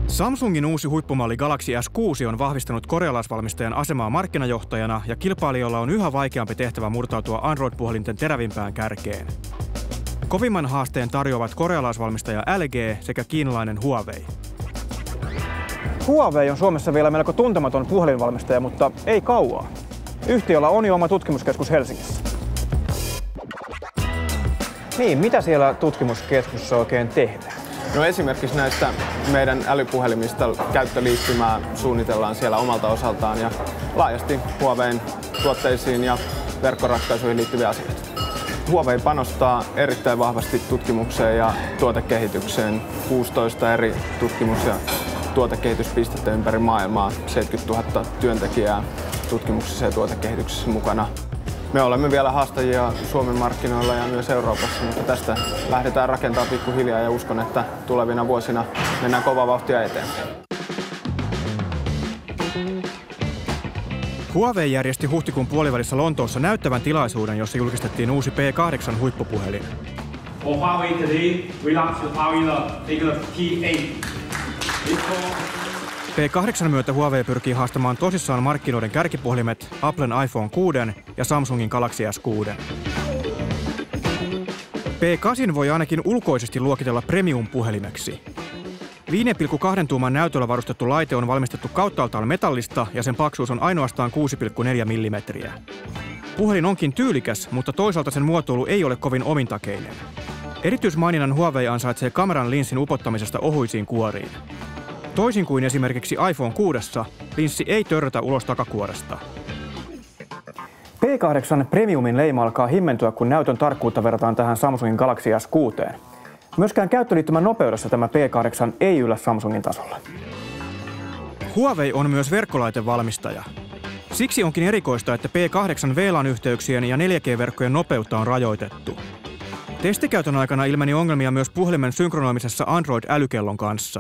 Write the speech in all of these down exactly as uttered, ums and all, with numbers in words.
Samsungin uusi huippumalli Galaxy S kuusi on vahvistanut korealaisvalmistajan asemaa markkinajohtajana ja kilpailijoilla on yhä vaikeampi tehtävä murtautua Android-puhelinten terävimpään kärkeen. Kovimman haasteen tarjoavat korealaisvalmistaja L G sekä kiinalainen Huawei. Huawei on Suomessa vielä melko tuntematon puhelinvalmistaja, mutta ei kauaa. Yhtiöllä on jo oma tutkimuskeskus Helsingissä. Niin, mitä siellä tutkimuskeskuksessa oikein tehdään? No esimerkiksi näistä meidän älypuhelimista käyttöliittymää suunnitellaan siellä omalta osaltaan ja laajasti Huawein tuotteisiin ja verkkoratkaisuihin liittyviä asioita. Huawei panostaa erittäin vahvasti tutkimukseen ja tuotekehitykseen. kuusitoista eri tutkimus- ja tuotekehityspistettä ympäri maailmaa, seitsemänkymmentätuhatta työntekijää tutkimuksessa ja tuotekehityksessä mukana. Me olemme vielä haastajia Suomen markkinoilla ja myös Euroopassa, mutta tästä lähdetään rakentamaan pikkuhiljaa ja uskon, että tulevina vuosina mennään kovaa vauhtia eteenpäin. Huawei järjesti huhtikuun puolivälissä Lontoossa näyttävän tilaisuuden, jossa julkistettiin uusi P kahdeksan huippupuhelin. For Huawei today, we launched Huawei P eight. P kahdeksan myötä Huawei pyrkii haastamaan tosissaan markkinoiden kärkipuhelimet Applen iPhone kuusi ja Samsungin Galaxy S kuusi. P kahdeksan voi ainakin ulkoisesti luokitella premium-puhelimeksi. viisi pilkku kaksi tuuman näytöllä varustettu laite on valmistettu kauttaaltaan metallista ja sen paksuus on ainoastaan kuusi pilkku neljä millimetriä. Puhelin onkin tyylikäs, mutta toisaalta sen muotoilu ei ole kovin omintakeinen. Erityismaininnan Huawei ansaitsee kameran linssin upottamisesta ohuisiin kuoriin. Toisin kuin esimerkiksi iPhone kuusi, linssi ei törrötä ulos takakuoresta. P kahdeksan Premiumin leima alkaa himmentyä, kun näytön tarkkuutta verrataan tähän Samsungin Galaxy S kuusi. Myöskään käyttöliittymän nopeudessa tämä P kahdeksan ei yllä Samsungin tasolla. Huawei on myös verkkolaitevalmistaja. Siksi onkin erikoista, että P kahdeksan V LAN-yhteyksien ja neljä G-verkkojen nopeutta on rajoitettu. Testikäytön aikana ilmeni ongelmia myös puhelimen synkronoimisessa Android-älykellon kanssa.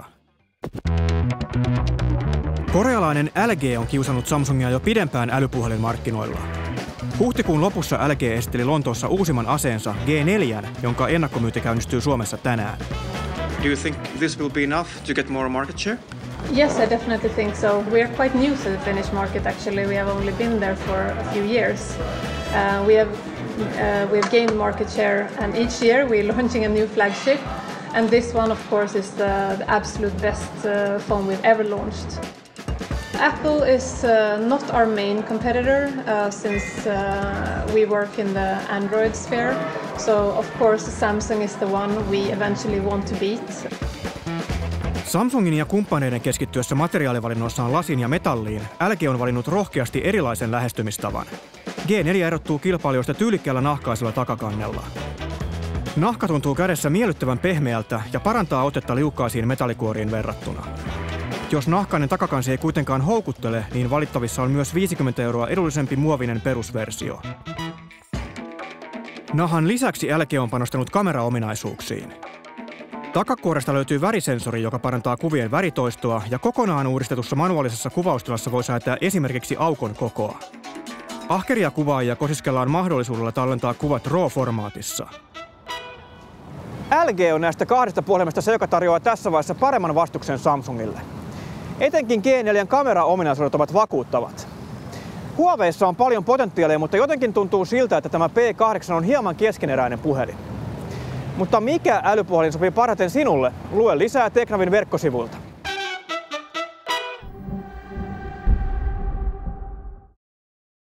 Korealainen L G on kiusannut Samsungia jo pidempään älypuhelinmarkkinoilla. Huhtikuun lopussa L G esitteli Lontoossa uusimman aseensa G neljä, jonka ennakkomyynti käynnistyy Suomessa tänään. Do you think this will be enough to get more market share? Yes, I definitely think so. We are quite new to the Finnish market actually. We have only been there for a few years. Uh, we have uh, we have gained market share and each year we're launching a new flagship. And this one, of course, is the, the absolute best uh, phone we've ever launched. Apple is uh, not our main competitor uh, since uh, we work in the Android sphere. So, of course, Samsung is the one we eventually want to beat. Samsungin ja kumppaneiden keskittyessä materiaalivalinnoissaan lasiin ja metalliin, L G on valinnut rohkeasti erilaisen lähestymistavan. G neljä erottuu kilpailijoista tyylikkäällä nahkaisella takakannella. Nahka tuntuu kädessä miellyttävän pehmeältä ja parantaa otetta liukkaisiin metallikuoriin verrattuna. Jos nahkainen takakansi ei kuitenkaan houkuttele, niin valittavissa on myös viisikymmentä euroa edullisempi muovinen perusversio. Nahan lisäksi L G on panostanut kameraominaisuuksiin. Takakuoresta löytyy värisensori, joka parantaa kuvien väritoistoa, ja kokonaan uudistetussa manuaalisessa kuvaustilassa voi säätää esimerkiksi aukon kokoa. Ahkeria kuvaajia kosiskellaan mahdollisuudella tallentaa kuvat RAW-formaatissa. L G on näistä kahdesta puhelimesta se, joka tarjoaa tässä vaiheessa paremman vastuksen Samsungille. Etenkin G neljä kameraominaisuudet ovat vakuuttavat. Huaweissa on paljon potentiaalia, mutta jotenkin tuntuu siltä, että tämä P kahdeksan on hieman keskeneräinen puhelin. Mutta mikä älypuhelin sopii parhaiten sinulle? Lue lisää Teknavin verkkosivuilta.